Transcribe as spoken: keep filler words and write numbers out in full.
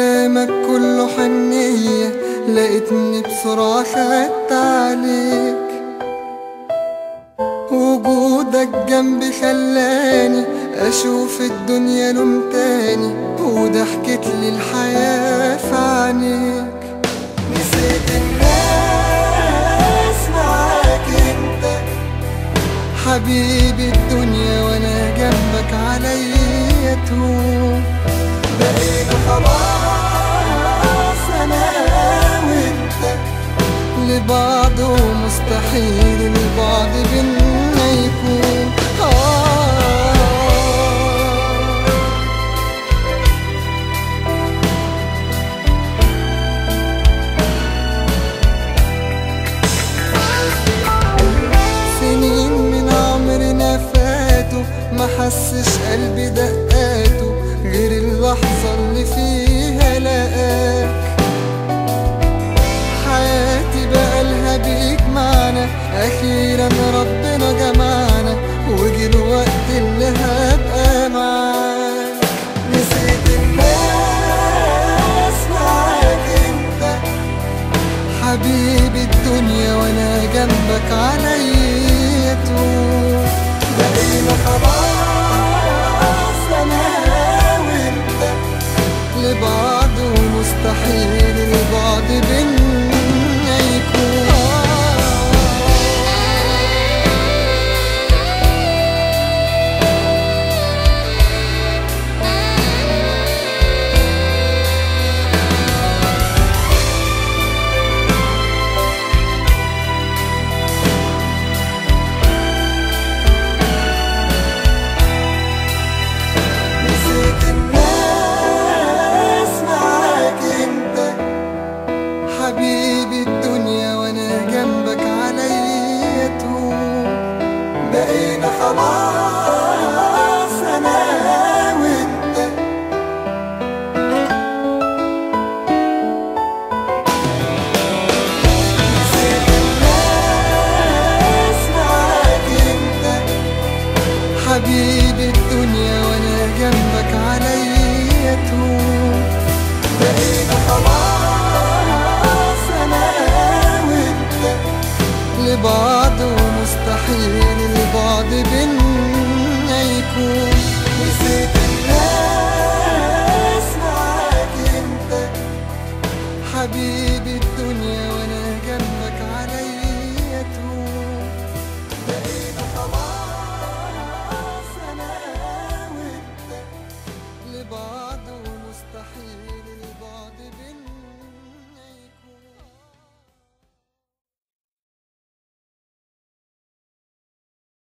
كلامك كله حنية، لقيتني بسرعة خدت عليك. وجودك جنبي خلاني اشوف الدنيا لون تاني، وضحكت لي الحياة في عينيك. نسيت الناس معاك انت حبيبي الدنيا، وانا جنبك عليا تهون. بقينا خلاص انا وانت لبعض، ومستحيل البعد بينا يكون. آه سنين من عمرنا فاتوا، ما حسش قلبي دقاته غير اللحظة اللي فيها لقاك. حياتي بقالها بيك معنا، أخيرا ربنا جمعنا، وجي الوقت اللي هبقى معاك. نسيت الناس معاك انت حبيبي الدنيا، وانا جنبك عليا تهون. بقينا خلاص انا وانت لبعض، ومستحيل البعد بينا